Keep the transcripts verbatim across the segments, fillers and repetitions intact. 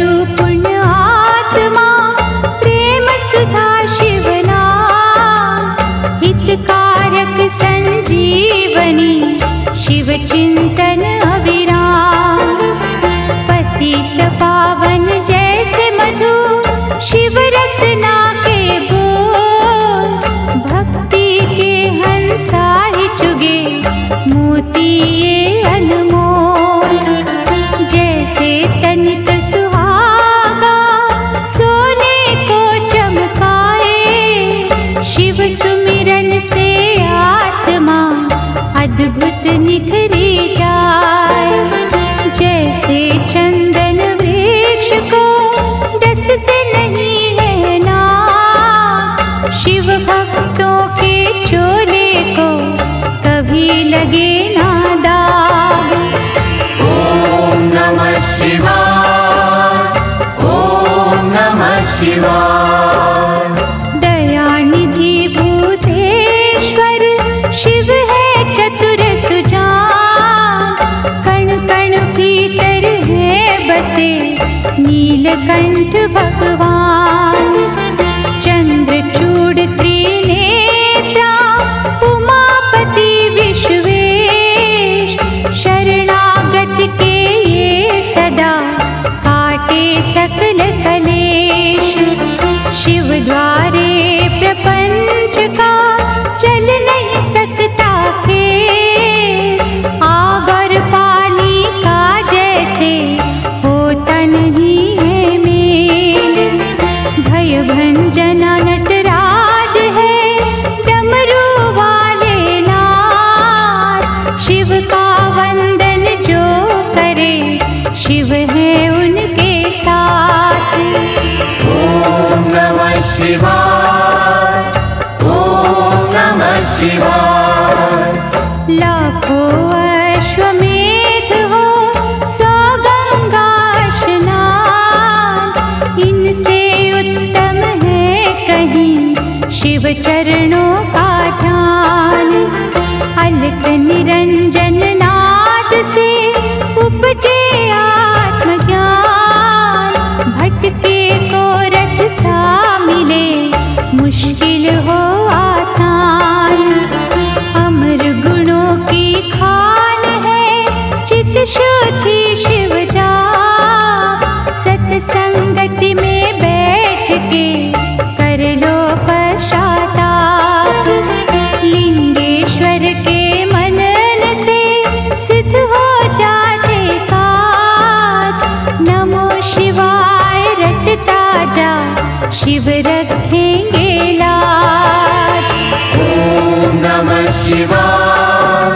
गुरु पुण्य आत्मा प्रेम सुधा शिवना हितकारक संजीवनी शिव चिंतन अविराम। पतित पावन जैसे मधु शिव रसना के बोल, भक्ति के हंसा ही चुगे मोती ये अनमोल। जैसे तनित सुहागा सोने को चमकाए, शिव सुमिरन से आत्मा अद्भुत निखरी जाए। जैसे चंदन वृक्ष को डसते नहीं है ना, शिव भक्तों के चोले को कभी लगे ना दाग। ओम नमः शिवाय, ओम नमः शिवाय। दयानिधि भूतेश्वर शिव है चतुर सुजान, कण कण भीतर है बसे नीलकंठ भगवान। चंद्रचूड़ त्रिनेत्रा उमापति विश्वेश, शरणागत के ये सदा काटे सकल कलेश। शिव द्वारे प्रपंच का चल नहीं सकता खेल, आग और पानी का जैसे होता नहीं है मेल। भय भंजना नटराज है डमरू वाले नाथ, शिव का वंदन जो करे शिव है उनके साथ। ओम नमः शिवाय, ओम नमः शिवाय। लाखों अश्वमेध हो सौ गंगा स्नान, इनसे उत्तम है कहीं शिव चरणों का ध्यान। अलक निरंजन नाद से उपजे आत्मज्ञान, भटके को रास्ता मिले मुश्किल हो आसान। अमर गुणों की खान है चित शुद्धि शिव जा, सत्संगति में बैठ के कर लो पश्चाताप। लिंगेश्वर के मनन से सिद्ध हो जाते काज, नमो शिवाय रटता जा शिव रखेंगे लाज। ओम नमः शिवाय,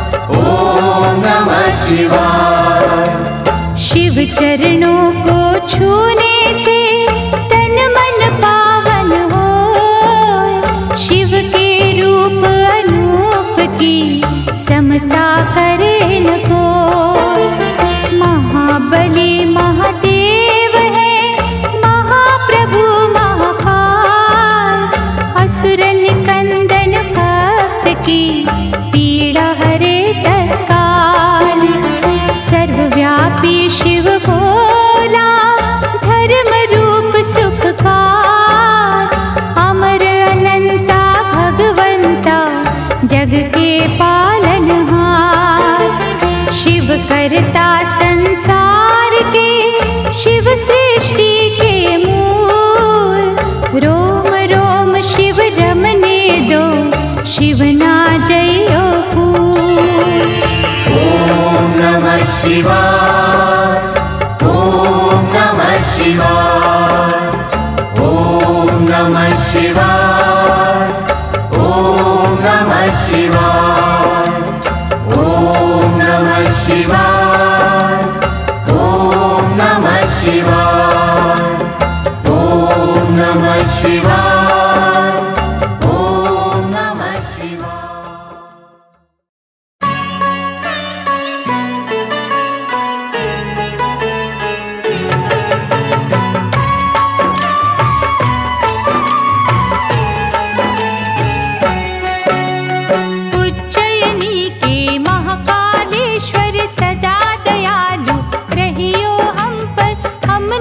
ओम नमः शिवाय। शिव चरणों को छूने से तन मन पावन हो, शिव के रूप अनूप की समता करे न कोई। महाबली महादेव है महाप्रभु महाकाल, असुर निकंदन भक्त की पीड़ा हरे तत्काल। सर्वव्यापी शिव भोला धर्म रूप सुखकार, अमर अनंता भगवंता जग के पालनहार। शिव करता संसार के शिव सृष्टि के मूल, रोम रोम शिव रमने दो शिव ना जयो फूल। ओम नमः शिवाय, ओम नमः शिवाय। ओम नमः शिवाय, ओम नमः शिवाय। ओम नमः शिवाय, ओम नमः शिवाय। ओम नमः शिवाय, ओम नमः शिवाय। सदा दयालु रहियो हम पर, हम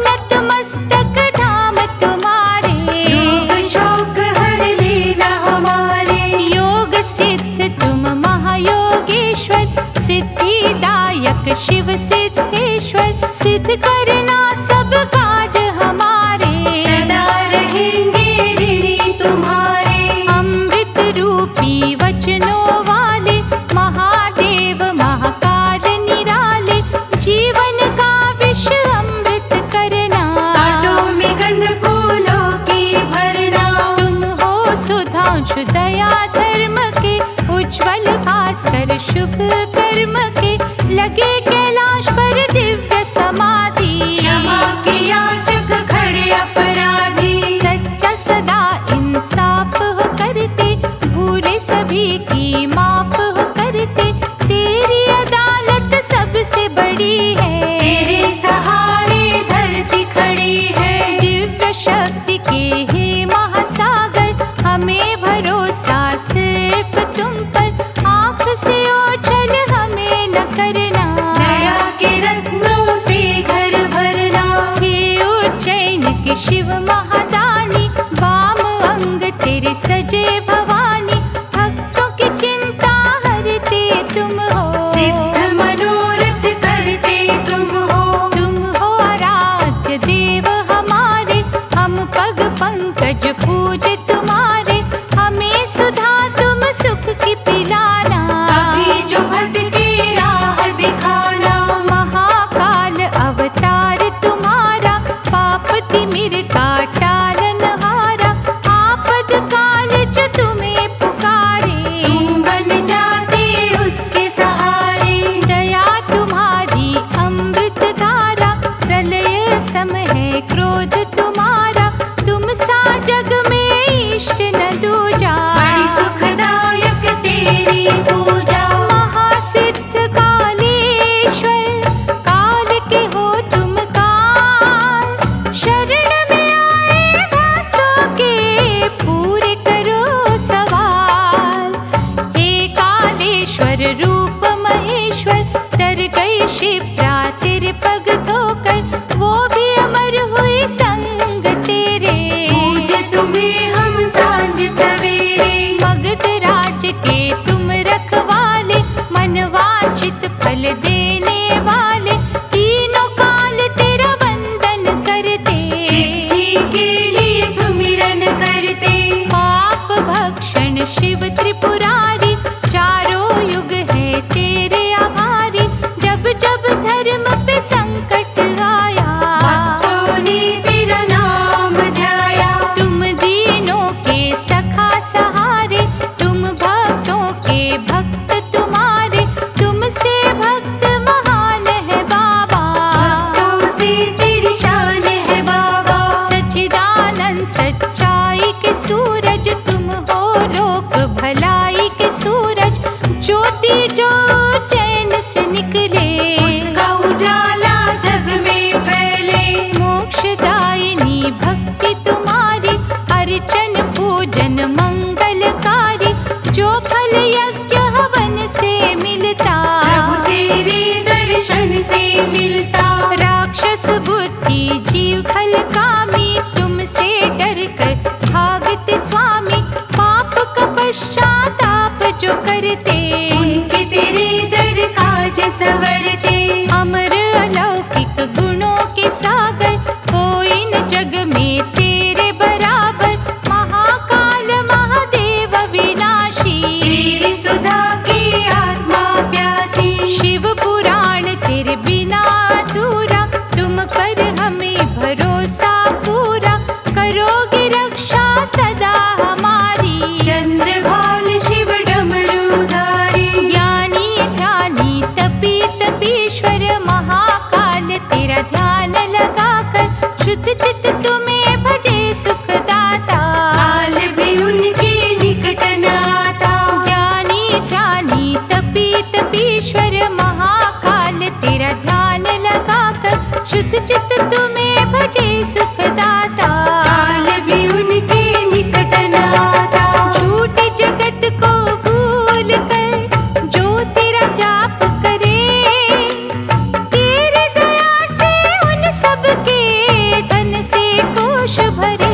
काज हमारे सदा रहेंगे ऋणी तुम्हारे। अमृत रूपी वचनों वाले महादेव महाकाल निराले जीवन का विष अमृत करना कांटों में गंध फूलों की भरना। तुम हो सुधांशु दया धर्म के उज्ज्वल भास्कर शुभ कर्म के लगे कैलाश पर दिव्य समाधि। क्षमा के याचक खड़े अपराधी सच्चा सदा इंसाफ हो करते भूले सभी की माफ हो करते तेरी अदालत सबसे बड़ी है। तेरे सहारे धरती खड़ी है। दिव्य शक्ति के हे महासागर हमें भरोसा सिर्फ तुम पर आँख से ओझल हमें न करना। दया के रत्नों से घर भरना। हे उज्जैन के शिव महादानी वाम अंग तेरे सजे भवानी भक्तों की चिंता हरते तुम हो। सिद्ध मनोरथ करते तुम हो। तुम हो आराध्य देव हमारे हम पग पंकज पूज तुम्हारे हमें सुधा तुम सुख की पिलाना। कभी जो भटके राह दिखाना। महाकाल अवतार तुम्हारा पाप तिमिर का टालनहारा आपद काल जो तुम्हें पुकारे तुम बन जाते उसके सहारे। दया तुम्हारी अमृत धारा प्रलय समय है क्रोध तुम्हारा तुम सा जग में इष्ट न दूजा। बड़ी सुखदायक तेरी पूजा। महासिद्ध कालेश्वर काल के हो तुम काल शरण में आए भक्तों के पूरे करो सवाल। हे कालेश्वर रूप महेश्वर तर गई शिप्रा तेरे पग धोकर वो भी अमर हुई संग तेरे। पूजे तुम्हें हम सांझ सवेरे। मगध राज के तुम रखवाले मनवांचित फल देने वाले तीनों काल तेरा वंदन करते। सिद्धि के लिए सुमिरन करते। पाप भक्षण शिव त्रिपुरारी चारों युग है तेरे आभारी जब जब धर्म पे संकट आया भक्तों ने तेरा नाम ध्याया। तुम दीनों के सखा सहारे तुम भक्तों के भक्त तुम्हारे तुमसे भक्त महान है बाबा। भक्तों से तेरी शान है बाबा। सच्चिदानंद सच्चाई के सूरज तुम हो लोक भलाई के सूरज ज्योति जो चैन से निकले उसका उजाला जग में फैले। मोक्षदायिनी भक्ति तुम्हारी अर्चन पूजन मंगलकारी जो फल यज्ञ हवन से मिलता। प्रभु तेरे दर्शन से मिलता। राक्षस बुद्धि जीव खल कामी तुमसे डर कर भागते स्वामी पाप का पश्चाताप जो करते उनके तेरे दर काज संवरते। अमर अलौकिक गुणों के सागर कोई न जग में तेरे बराबर महाकाल महादेव विनाशी। तेरी सुधा की आत्मा प्यासी। शिव पुराण तेरे बिना अधूरा तुम पर हमें भरोसा पूरा करोगे रक्षा सदा हमारी। चंद्रभाल शिव डमरूधारी। ज्ञानी ध्यानी तपी तपीश्वर महाकाल तेरा ध्यान लगाकर शुद्ध चित्त तुम्हें भजे सुखदाता। काल भी उनके निकट न आता। ज्ञानी ध्यानी तपी तपीश्वर महाकाल तेरा ध्यान लगाकर शुद्ध चित्त तुम्हें भजे सुखदाता। काल भी उनके निकट न आता। झूठे जगत को भूल कर जो तेरा जाप करे तेरी दया से उन सब के धन से कोश भरे।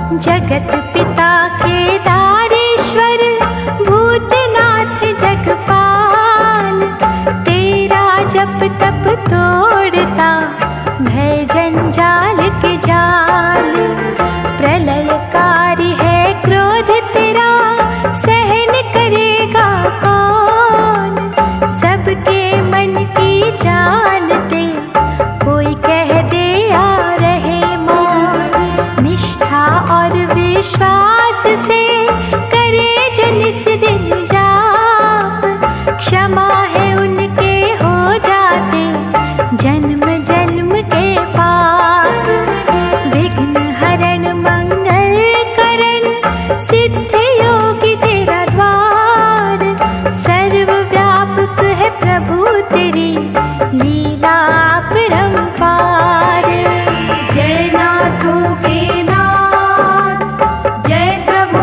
जगत पिता केदारेश्वर भूतनाथ जगपाल, तेरा जप तप तोड़ता भय जंजाल के जाल। प्रलयकारी है क्रोध तेरा, सहन करेगा कौन? सबके मन की जानते, कोई कह दे आ रहे मौन। निष्ठा और विश्वास से करे जन इस दिन जाप, क्षमा है उनके हो जाते जन्म जन्म के पाप। विघ्न हरण मंगल करण, सिद्ध योगी तेरा द्वार। सर्वव्यापक है प्रभु तेरी लीला परंपार। जय नाथों के नाथ, जय प्रभु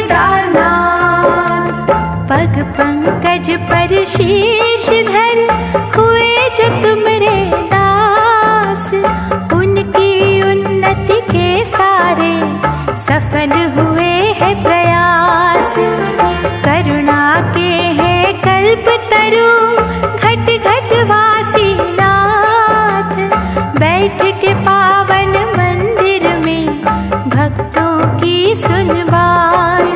केदारनाथ। पग पंकज पर शीश धर हुए जो तुमरे दास, उनकी उन्नति के सारे सफल हुए हैं प्रयास। करुणा के हैं कल्प तरु, घट घट वासी नाथ। बैठ के पावन मंदिर में भक्तों की सुन बात।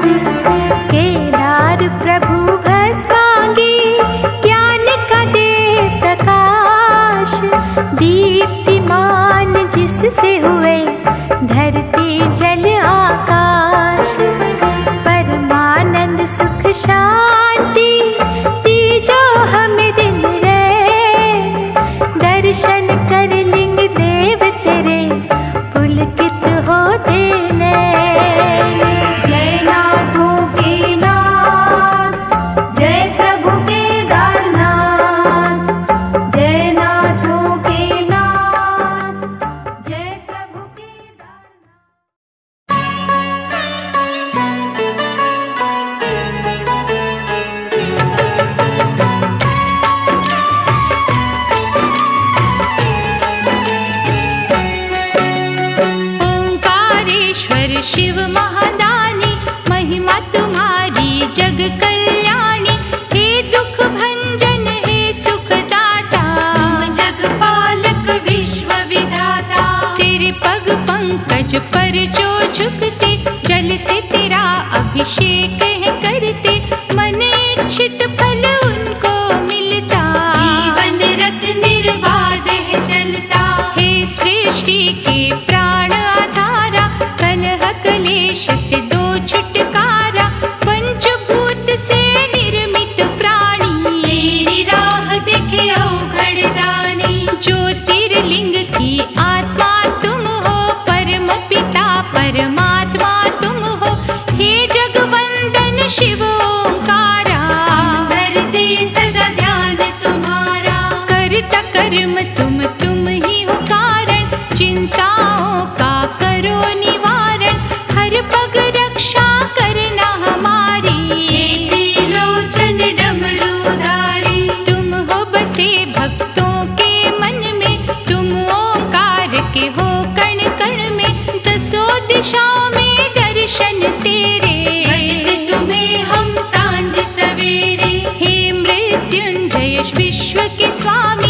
केदार प्रभु भस्मांगी, ज्ञान का दे प्रकाश। दीप्तिमान जिससे हुए धरती जल आकाश। परमानंद सुख शांति दीजो हमें दिन रे। दर्शन कर लिंग देव तेरे, पुलकित होते नैन। जय नाथों के नाथ, जय प्रभु केदारनाथ। जय नाथों के नाथ, जय प्रभु केदारनाथ। ओंकारेश्वर शिव महादानी, महिमा तुम्हारी जग कल्याणी। हे दुख भंजन हे सुखदाता, जगपालक विश्व विधाता। तेरे पग पंकज पर जो झुकते, जल से तेरा अभिषेक है करते। मन इच्छित फल उनको मिलता, जीवन रथ निर्बाध है चलता। हे सृष्टि के प्राण आधारा, कलह क्लेश से दो छुटकारा। पंचभूत से निर्मित प्राणी, तेरी राह देखे अवघड़दानी। ज्योतिर्लिंग की आत्मा तुम हो, परम पिता परमात्मा तुम हो। हे जगवंदन शिव ओंकारा, करते सदा ध्यान तुम्हारा। करता कर्म तुम तुम ही हो कारण, चिंताओं का करो निवारण। हर पग रक्षा करना हमारी, त्रिलोचन डमरूधारी। तुम हो बसे भक्तों के मन में, तुम ओंकार के हो कण कण में। दसों दिशाओं में दर्शन तेरे, भजते तुम्हें हम सांझ सवेरे। हे मृत्युंजय विश्व के स्वामी,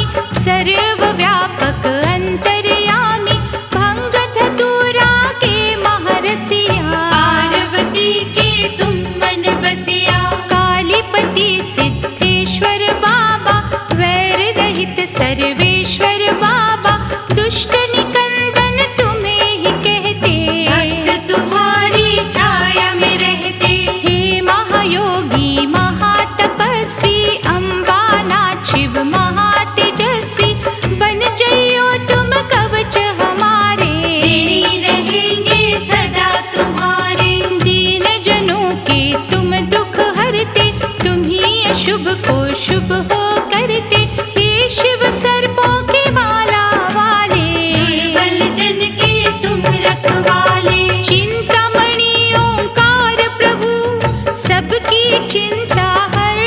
सर्वव्यापक अंतर्यामी। भंग धतूरा के महरसिया, पार्वती के तुम मन बसिया। कालीपति सिद्धेश्वर बाबा, वैर रहित सर्वेश्वर बाबा। दुष्ट निकंदन तुम्हें ही कहते, भक्त तुम्हारी छाया में रहते। हे महायोगी महातपस्वी, अम्बानाथ शिव महातेजस्वी। बन जइयो तुम कवच हमारे, तेरी रहेंगे सदा तुम्हारे। दीन जनों के तुम दुख हरते, तुम ही अशुभ को शुभ हो करते। हे शिव सर्पों की माला वाले, दुर्बल जन के तुम रखवाले। चिंतामणि ओंकार प्रभु, सबकी चिंता हर।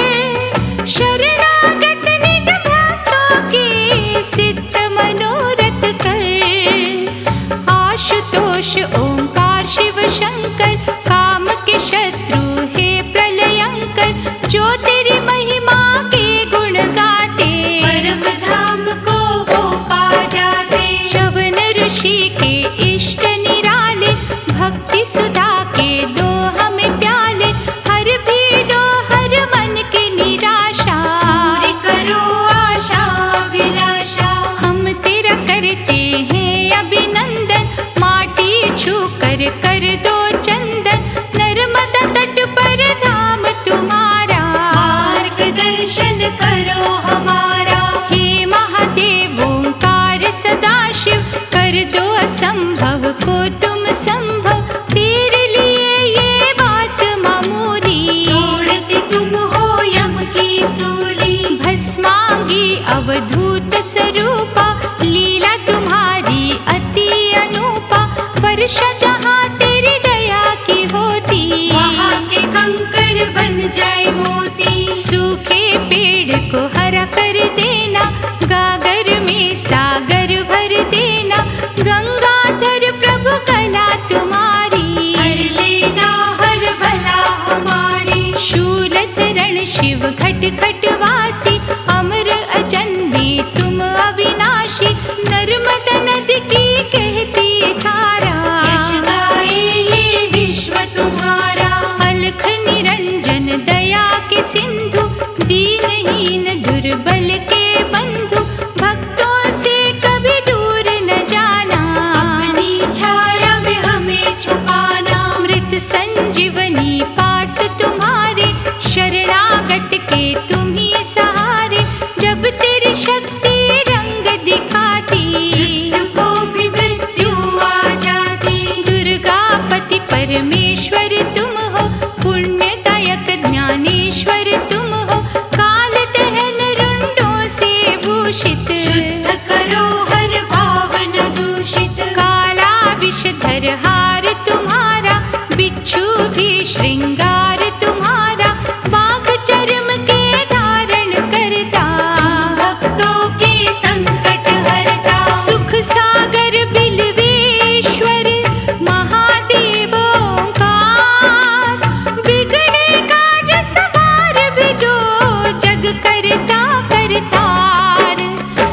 शरणागत निज भक्तों के सिद्ध मनोरथ कर। आशुतोष ओंकार शिव असंभव को तुम संभव, तेरे लिए ये बात मामूली। तोड़ते तुम हो यम की सूली, भस्मांगी अवधूत स्वरूपा, लीला तुम्हारी अति अनूपा। वर्षा जहाँ तेरी दया की होती, वहाँ के कंकर बन जाए मोती। सूखे पेड़ को हरा कर देना, गागर में सागर भर देना। गंगाधर प्रभु कला तुम्हारी, हर लेना हर भला हमारी। शूलधरण शिव घट घट वासी, अमर अजन्मे तुम अविनाशी। नर्मदा नदी की कहती धारा, यश गाए ये विश्व तुम्हारा। अलख निरंजन दया के सिंधु, दीनहीन दुर्बल के बंधु। भक्तों से कभी दूर न जाना, अपनी छाया में हमें छुपाना। मृत संजीवनी पास तुम्हारे, शरणागत के तुम ही सहारे। जब तेरी शक्ति रंग दिखाती, मृत्यु को भी मृत्यु आ जाती। दुर्गापति परमेश्वर तुम हो, पुण्यदायक ज्ञानेश्वर तुम हो। काल दहन रुंडों से भूषित, शुद्ध करो हर भावना दूषित। काला विषधर हार तुम्हारा, बिच्छू भी श्रृंगार तुम्हारा। बाघ चर्म के धारण करता, भक्तों के संकट हरता। सुख सागर बिल्वेश्वर, महादेव ओंकार। बिगड़े काज सवार भी दो, जग करता करतार।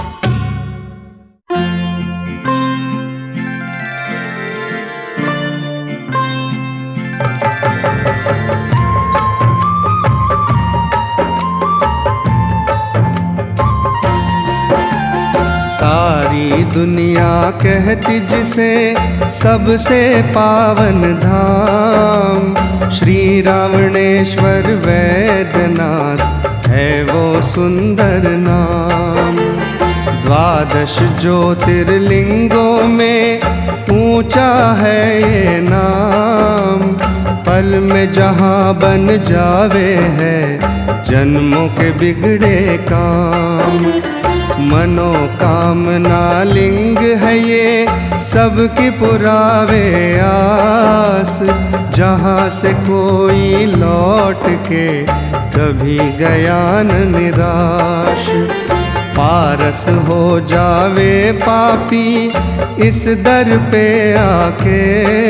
सारी दुनिया कहती जिसे सबसे पावन धाम, श्री रावणेश्वर वैद्यनाथ है वो सुंदर नाम। द्वादश ज्योतिर्लिंगों में ऊंचा है ये नाम, पल में जहाँ बन जावे है जन्मों के बिगड़े काम। मनोकामना लिंग है ये सबकी पुरावे आस, जहाँ से कोई लौट के कभी गया न निराश। पारस हो जावे पापी इस दर पे आके,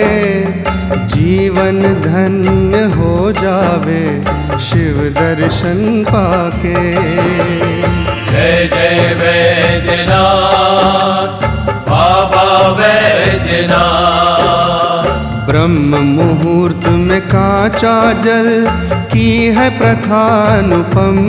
जीवन धन्य हो जावे शिव दर्शन पाके। जय जय वैद्यनाथ बाबा वैद्यनाथ। ब्रह्म मुहूर्त में कांचा जल की है प्रथानुपम,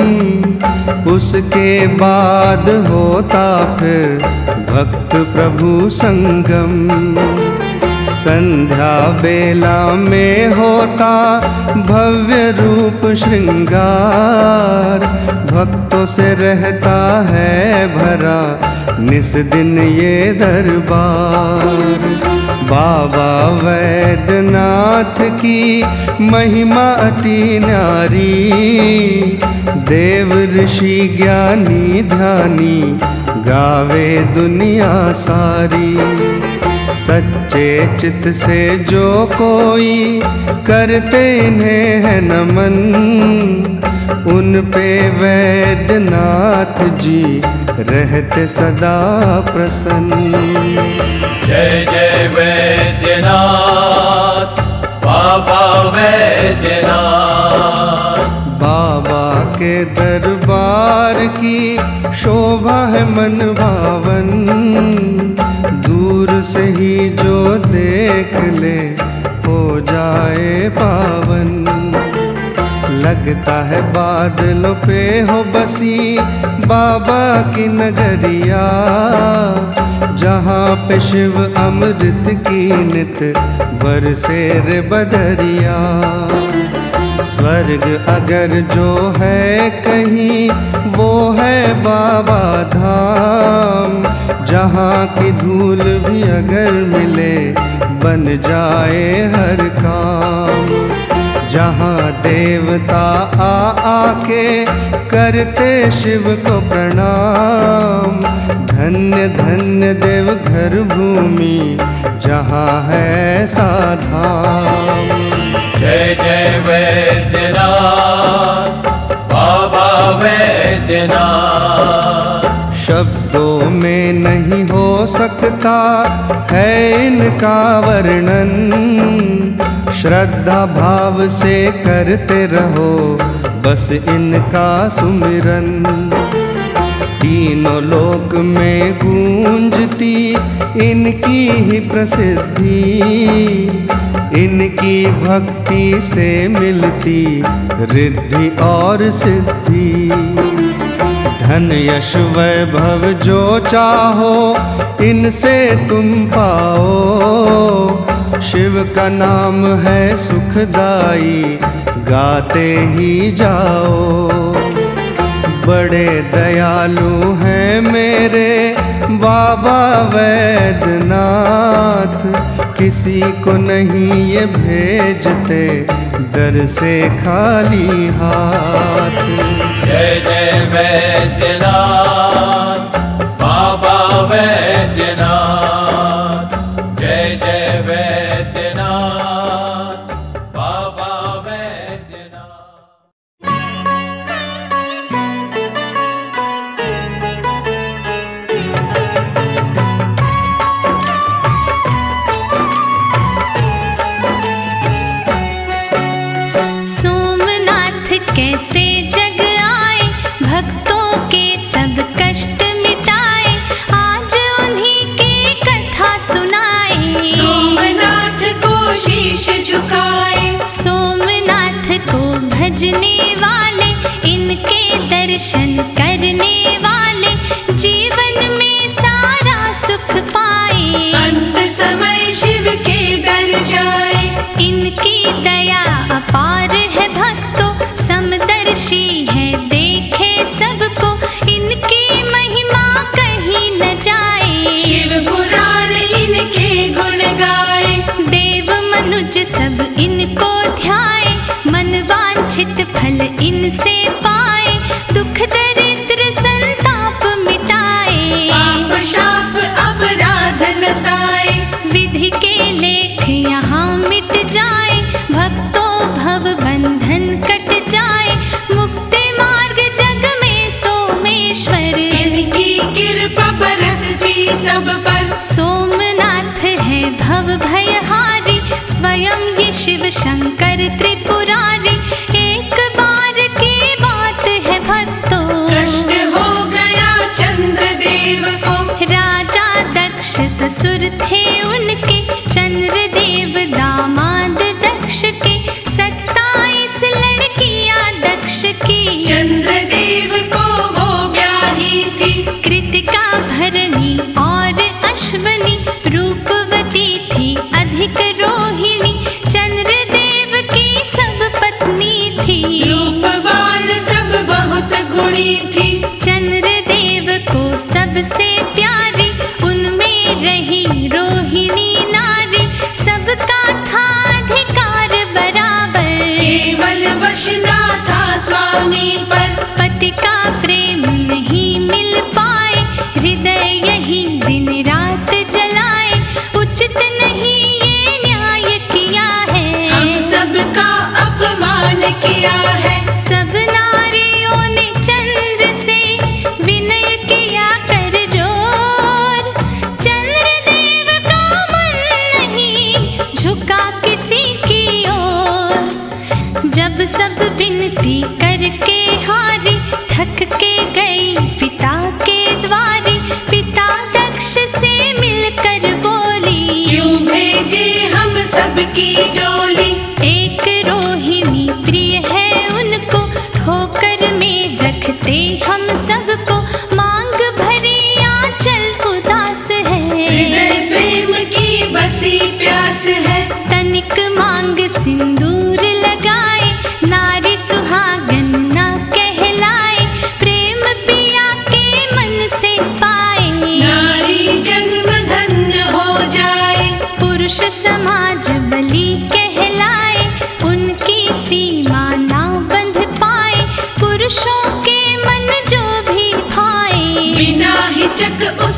उसके बाद होता फिर भक्त प्रभु संगम। संध्या बेला में होता भव्य रूप श्रृंगार, भक्तों से रहता है भरा निस दिन ये दरबार। बाबा वैद्यनाथ की महिमा अति न्यारी, देव ऋषि ज्ञानी ध्यानी गावे दुनिया सारी। सच्चे चित से जो कोई करते इन्हें है नमन, उन पे वैद्यनाथ जी रहते सदा प्रसन्न। जय जय वैद्यनाथ बाबा वैद्यनाथ। बाबा के दरबार की शोभा है मन भावन, दूर से ही जो देख ले हो जाए पावन। लगता है बादलों पे हो बसी बाबा की नगरिया, जहाँ पे शिव अमृत की नित बरसे रे बदरिया। स्वर्ग अगर जो है कहीं वो है बाबा धाम, जहाँ की धूल भी अगर मिले बन जाए हर काम। जहाँ देवता आ आके करते शिव को प्रणाम। धन्य धन्य देवघर भूमि जहाँ है ऐसा धाम। जय जय वैद्यनाथ बाबा वैद्यनाथ। शब्दों में नहीं हो सकता है इनका वर्णन। श्रद्धा भाव से करते रहो बस इनका सुमिरन। तीनों लोक में गूंजती इनकी ही प्रसिद्धि। इनकी भक्ति से मिलती रिद्धि और सिद्धि। धन यश वैभव जो चाहो इनसे तुम पाओ। शिव का नाम है सुखदाई गाते ही जाओ। बड़े दयालु हैं मेरे बाबा वैद्यनाथ। किसी को नहीं ये भेजते दर से खाली हाथ। जय जय वैद्यनाथ बाबा वैद्यनाथ। जय जय वैद्यनाथ बाबा वैद्यनाथ। कैसे जग आए भक्तों के सब कष्ट मिटाए। आज उन्हीं की कथा सुनाए। सोमनाथ को शीश झुकाए। सोमनाथ को भजने वाले इनके दर्शन करने वाले जीवन में सारा सुख पाए। अंत समय शिव के दर जाए। इनकी दया अपार है भक्तों समदर्शी है देखे सबको। इनकी महिमा कहीं न जाए। शिव पुराण इनके गुण गाए। देव मनुज सब इनको ध्याए। मन वांछित फल इनसे पाए। दुख दरिद्र संताप मिटाए। पाप शाप अपराध नसाए। विधि के लेख यहाँ मिट जाए। भक्तों भव बंधन कट जाए। मुक्ति मार्ग जग में सोमेश्वर इनकी कृपा बरसती सब पर। सोमनाथ है भव भयहारी स्वयं ये शिव शंकर त्रिपुरारी। एक बार की बात है भक्तों कष्ट हो गया चंद्रदेव को। राजा दक्ष ससुर थे उनके। चंद्रदेव दामाद दक्ष के। सत्ताईस लड़कियां दक्ष की। चंद्रदेव को वो ब्याही थी। कृतिका भरणी और अश्वनी रूपवती थी अधिक रोहिणी। चंद्रदेव की सब पत्नी थी। रूपवान सब बहुत गुणी थी। चंद्रदेव को सबसे प्यारी उनमें रही रोहिणी नारी। सबका था अधिकार बराबर केवल वश ना था स्वामी पर। पति का प्रेम नहीं मिल पाए। हृदय यही दिन रात जलाए। उचित नहीं ये न्याय किया है। हम सबका अपमान किया है। सब नारियों ने चंद्र से विनय किया कर जोर। चंद्रदेव का मन नहीं झुका किसी की ओर। जब सब विनती करके हारी थक के गई पिता के द्वारी। पिता दक्ष से मिलकर बोली क्यों भेजे हम सबकी डोली। एक रोहिणी प्रिय है उनको। ठोकर में रखते हम सबको। मांग भरी आंचल उदास है। हृदय प्रेम की बसी प्यास है। तनिक मांग सिंदूर लगाए। नारी सुहागन ना कहलाए। प्रेम पिया के मन से पाए। नारी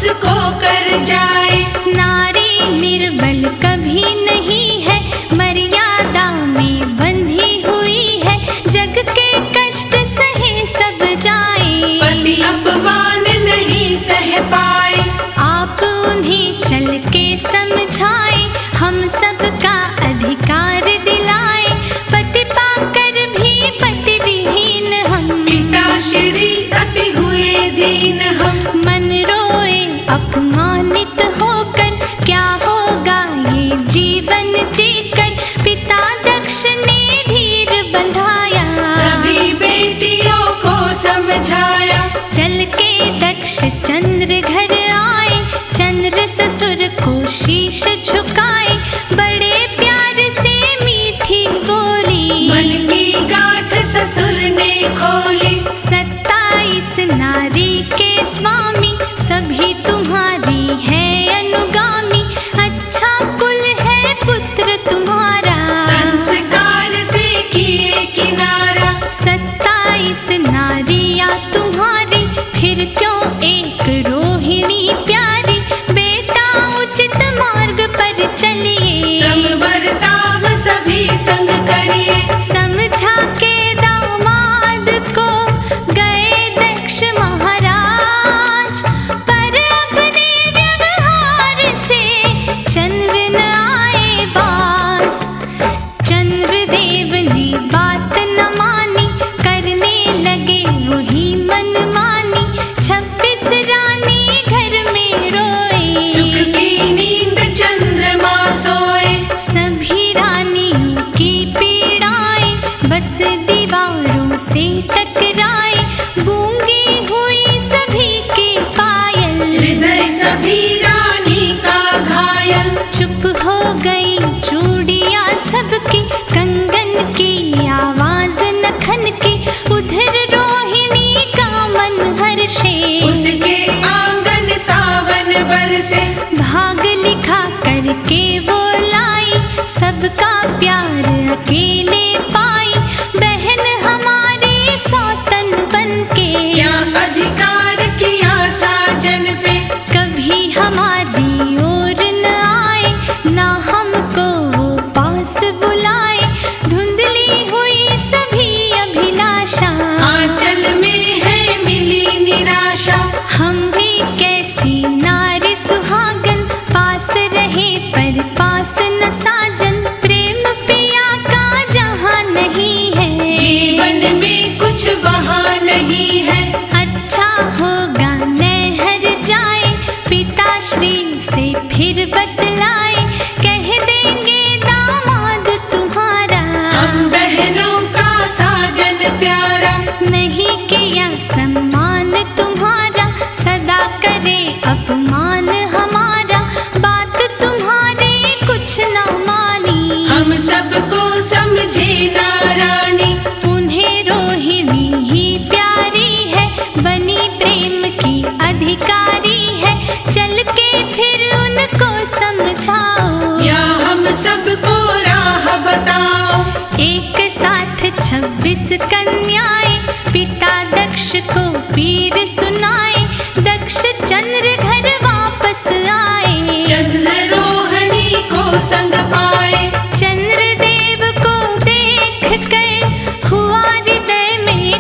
उसको कर जाए। नारी निर्बल कभी नहीं है, मर्यादा में बंधी हुई है, जग के कष्ट सहे सब जाए। पति अपमान नहीं सह पाए, आप उन्हें चल के समझाए, हम सबका अधिकार दिलाए। पति पाकर भी पति विहीन हम, पिताश्री अति हुए दीन हम। मन रोए अपमानित होकर, क्या होगा ये जीवन जीकर। पिता दक्ष ने धीर बंधाया, सभी बेटियों को समझाया। चल के दक्ष चंद्र घर आए, चंद्र ससुर को शीश झुकाए। बड़े प्यार से मीठी बोली, मन की गांठ ससुर ने खोली। सत्ताईस नारी के स्वामी, सभी तुम्हारी है अनुगामी। अच्छा कुल है पुत्र तुम्हारा, संस्कार से किए किनारा। सत्ताईस नारियां तुम्हारी, फिर क्यों एक रोहिणी प्यारी। बेटा उचित मार्ग पर चलिए, समवर्ताव सभी संग करिए। समझा के दामाद को गए दक्ष महाराज, पर अपने व्यवहार से चंद्र न आए बाज। चंद्रदेव ने बात न मानी, करने लगे वही मनमानी। छब्बीस रानी घर में रोए, सुख की नींद चंद्रमा सोए। सभी रानियों की पीड़ाएं बस दीवारों से टकराए। गूंगी हुई सभी के पायल, हृदय सभी रानी का घायल। चुप हो गई चूड़ियां सबकी, कंगन की आवाज नखन की। उधर रोहिणी का मन हर्षे, उसके आंगन सावन बरसे। भाग लिखा करके वो लाई, सबका प्यार अकेले पाई। बहन हमारी सौतन बनके, क्या अधिकार किया साजन पे। कभी हमारी ओर न आए, ना हमको वो पास बुलाए। धुंधली हुई सभी अभिलाषा, आंचल में है मिली निराशा। हम भी कैसी नारी सुहागन, पास रहे पर पास न साजन। प्रेम पिया का जहाँ नहीं है, जीवन में कुछ वहाँ नहीं है। अच्छा होगा नहर जाए, पिताश्री से फिर बतलाए। कह देंगे दामाद तुम्हारा, हम बहनों का साजन प्यारा। नहीं किया सम्मान तुम्हारा, सदा करे अपमान हमारा। बात तुम्हारे कुछ न मानी, हम सबको समझे ना रानी। उन्हें रोहिणी ही प्यारी है, बनी प्रेम की अधिकारी है। चल के फिर उनको समझाओ, या हम सबको राह बताओ। एक साथ छब्बीस कन्याएं, पिता दक्ष को पीर सुनाए। दक्ष चंद्र घर वापस आए, चंद्र रोहिणी को संग पाए। चंद्रदेव को देख कर हुआ हृदय में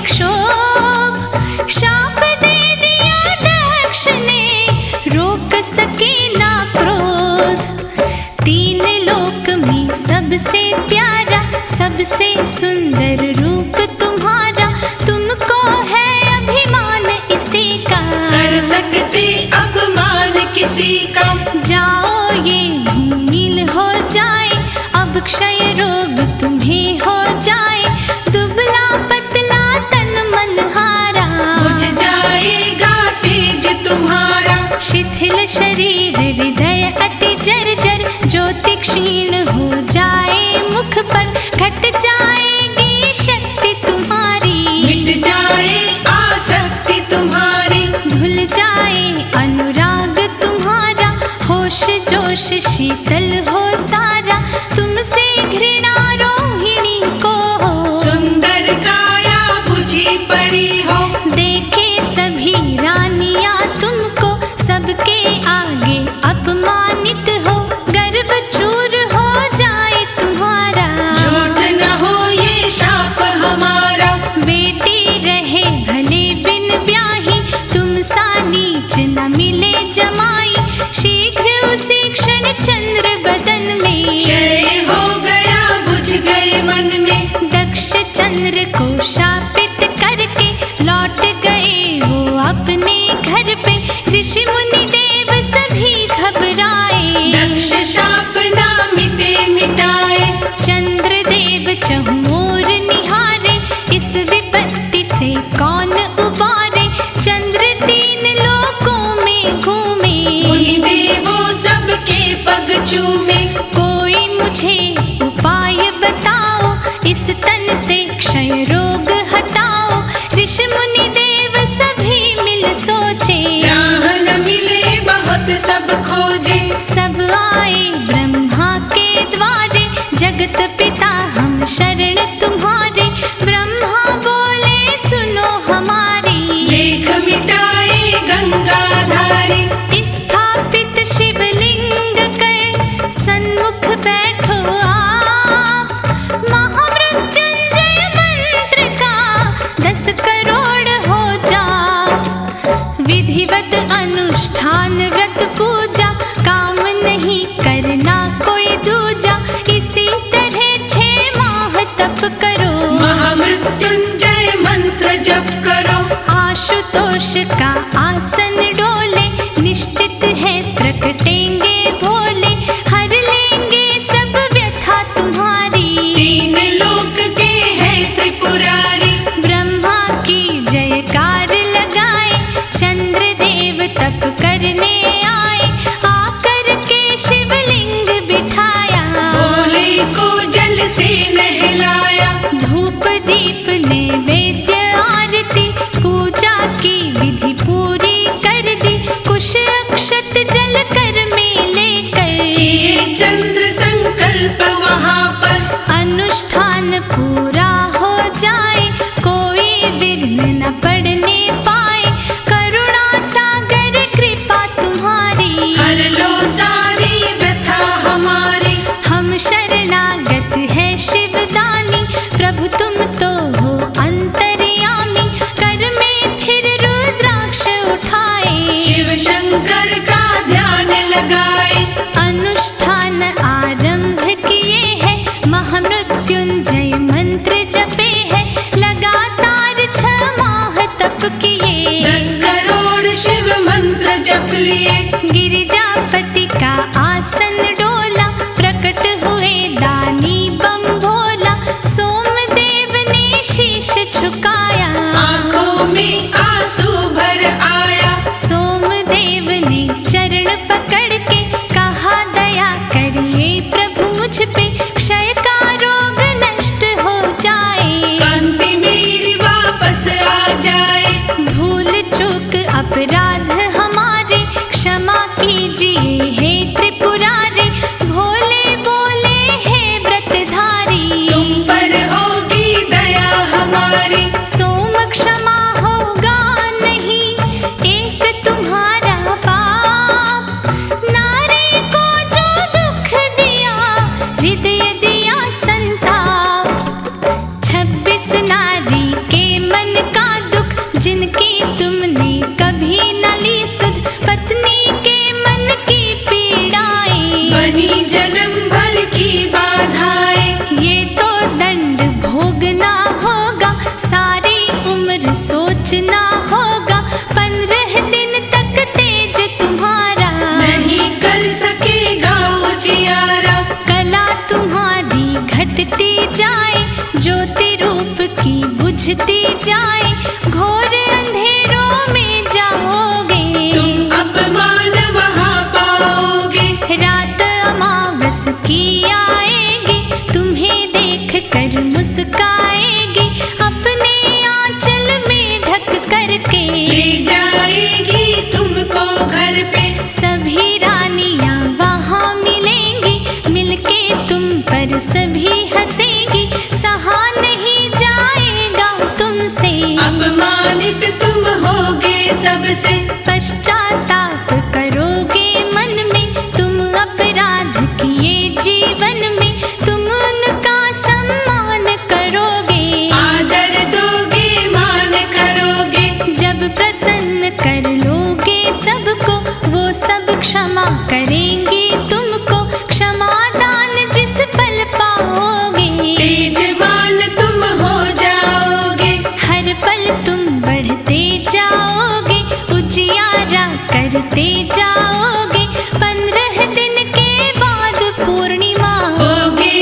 क्षोभ। शाप दे दिया दक्ष ने, रोक सके ना क्रोध। तीन लोक में सबसे प्यारा, सबसे सुंदर रूप तुम्हारा। तुमको है अभिमान इसी का, कर सकते अपमान किसी का। जाओ ये धूमिल हो जाए, अब क्षय रोग तुम्हें हो जाए। दुबला पतला तन मन हारा, बुझ जाएगा तेज तुम्हारा। शिथिल शरीर हृदय अति जर्जर, ज्योति क्षीण हो जाए मुख पर। घट जाएगी शक्ति तुम्हारी, मिट जाए आसक्ति तुम्हारी। धुल जाए अनुराग तुम्हारा, होश जोश शीतल हो सारा। तुमसे घृणा रोहिणी को हो, सुंदर काया बुझी पड़ी हो। देखे सभी रानियां तुमको, सबके मिटाए। चंद्रदेव चहुओर निहारे, इस विपत्ति से कौन उबारे। चंद्र तीन लोकों में घूमे, मुनि देवों सबके पग चूमे। कोई मुझे उपाय बताओ, इस तन से क्षय रोग हटाओ। ऋषि मुनि देव सभी मिल सोचे, राह न मिले बहुत सब खोजे। सब आए ब्रह्मा के द्वारे, जगत पिता हम शरण तुम्हारे। ब्रह्मा बोले सुनो हमारी, लेख मिटाए गंगाधारी। स्थापित शिवलिंग कर सन्मुख बैठो आप। महामृत्युंजय मंत्र का दस करोड़ हो जा। विधिवत अनुष्ठान व्रत पूजा, काम नहीं करना कोई दूजा। इसी तरह छह माह तप करो, महामृत्युंजय मंत्र जप करो। आशुतोष का आसन डोले, निश्चित है प्रकटेंगे भोले। हर लेंगे सब व्यथा तुम्हारी, तीन लोक के हैं त्रिपुरारी। ब्रह्मा की जयकार लगाए, चंद्रदेव तप करने आए। आकर के शिवलिंग बिठाया, भोले को जल से नहलाया। धूप दीप नैवेद्य आरती, पूजा की विधि पूरी कर दी। कुश अक्षत जल कर में लेकर, किए चंद्र संकल्प वहाँ पर। अनुष्ठान पूरा हो जाए, कोई विघ्न न पड़ने पाए। करुणा सागर कृपा तुम्हारी, हर लो सारी व्यथा हमारी। हम शरणागत है शिवदानी, प्रभु तुम तो हो अंतर्यामी। कर में फिर रुद्राक्ष उठाए, शिव शंकर का ध्यान लगाए। अनुष्ठान आरंभ किए हैं, महामृत्युंजय मंत्र जपे है। लगातार छह माह तप किए, दस करोड़ शिव मंत्र जप लिए। गिरिजापति का आसन डोला, प्रकट हुए दानी बम भोला। सोमदेव ने शीश झुकाया, आंखों में आंसू भर आया। सोमदेव ने चरण पकड़ के कहा, दया करिए प्रभु मुझ पे। क्षय का रोग नष्ट हो जाए, कांति मेरी वापस आ जाए। भूल चूक अपराध हमारे, क्षमा कीजिए हे त्रिपुरारे। भोले बोले हे व्रतधारी, तुम पर होगी दया हमारी। सोम क्षमा होगा नहीं एक तुम्हारा पाप। नारी को जो दुख दिया, हृदय दिया संताप। छब्बीस नारी के मन का दुख, जिनकी तुमने कभी न ली सुध। पत्नी के मन की पीड़ाएं, बनी जन्म भर की बाधाएं। ये तो दंड भोगना होगा, सारी उम्र सोचना होगा। पंद्रह दिन तक तेज तुम्हारा, नहीं कर सकेगा उजियारा। कला तुम्हारी घटती जाए, ज्योति रूप की बुझती जाए। घोर अंधेरों में जाओगे, तुम अपमान वहाँ पाओगे। रात अमावस की आएगी, तुम्हें देख कर मुस्काएगी। अपने आंचल में ढक करके ले जाएगी तुमको घर पे। सभी रानियां वहाँ मिलेंगी, मिलके तुम पर सभी हंसेगी। सहा नहीं जाएगा तुमसे, अपमानित तुम होगे सबसे। पश्चाताप करोगे मन में, तुम अपराध किए जीवन में। तुम उनका सम्मान करोगे, आदर दोगे मान करोगे। जब प्रसन्न कर लोगे सबको, वो सब क्षमा करेंगे तुमको। क्षमा दान जिस पल पाओगे, तेजवान तुम हो जाओगे। हर पल तुम बढ़ते जाओगे, उजियारा करते जाओगे। पंद्रह दिन के बाद पूर्णिमा, होगे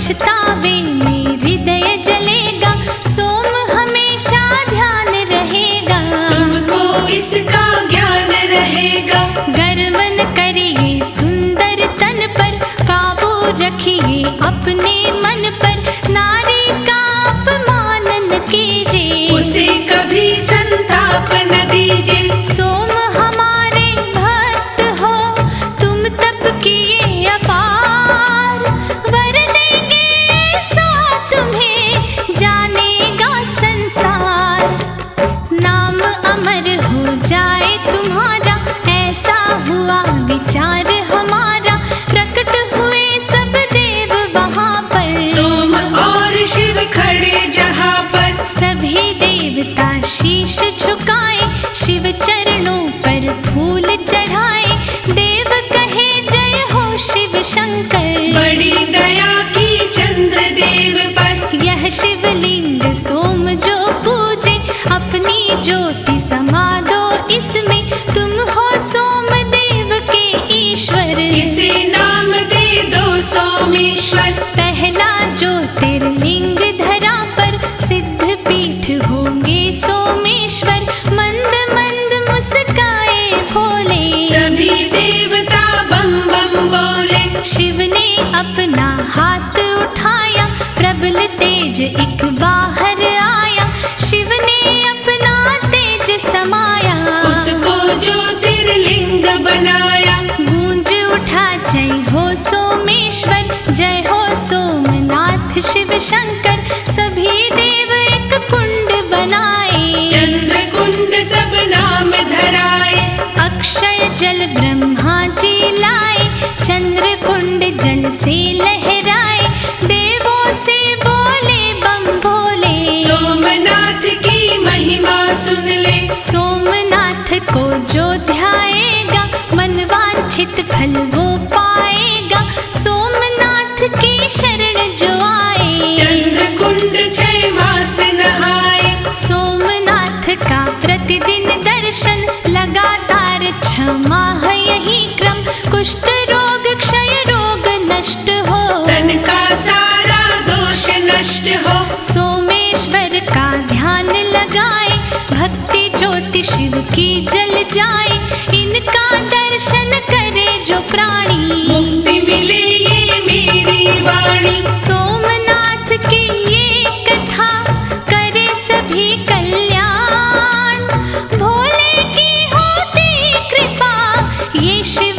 पछतावे में हृदय जलेगा, सोम हमेशा ध्यान रहेगा। तुमको इसका ज्ञान रहेगा। गर्व न करिए सुंदर तन पर, काबू रखिए अपने मन पर। नारी का अपमान न कीजिए, उसे कभी संताप न दीजिए। सोम हमारे भक्त हो, तुम तप किए अपार। वर देंगे ऐसा तुम्हें, जानेगा संसार। नाम अमर हो जाए तुम्हारा, ऐसा हुआ विचार हमारा। प्रकट हुए सब देव वहाँ पर, सोम और शिव खड़े जहाँ पर। सभी देवता शीश झुकाए, शिव चरणों पर फूल चढ़ाए। देव कहे जय हो शिव शंकर, बड़ी दया की चंद्र देव पर। यह शिवलिंग सोम जो पूजे, अपनी ज्योति समा दो इसमें। तुम हो सोम देव के ईश्वर, इसे नाम दे दो सोमेश्वर। पहला ज्योतिर्लिंग धरा पर, सिद्ध पीठ होंगे सोमेश्वर। मंद मंद मुस्काए भोले, सभी देवता बम बम बोले। शिव ने अपना हाथ उठाया, प्रबल तेज एक बाहर आया। शिव ने अपना तेज समाया, उसको ज्योतिर्लिंग बनाया। गूंज उठा जय हो सोमेश्वर, जय हो सोमनाथ शिव शंकर। सभी देव एक कुंड बनाए, चंद्र कुंड सब नाम धराए। अक्षय जल ब्रह्मा जी लाए, चंद्र कुंड जल से लहराए। देवों से बोले बम भोले, सोमनाथ की महिमा सुन ले। सोमनाथ को जो ध्याएगा, मन वांछित फल वो पाएगा। सोमनाथ की शरण जो आए, चंद्र कुंड छह मास नहाए। सोमनाथ का प्रतिदिन दर्शन, लगातार छह माह यही क्रम। कुष्ठ रोग क्षय रोग नष्ट हो, तन का सारा दोष नष्ट हो। सोमेश्वर का ध्यान लगाए, भक्ति ज्योति शिव की जल जाए। इनका दर्शन करे जो प्राणी, मुक्ति मिले ये मेरी वाणी। सोमनाथ की ये कथा करे सभी कल्याण। भोले की होती कृपा, ये शिव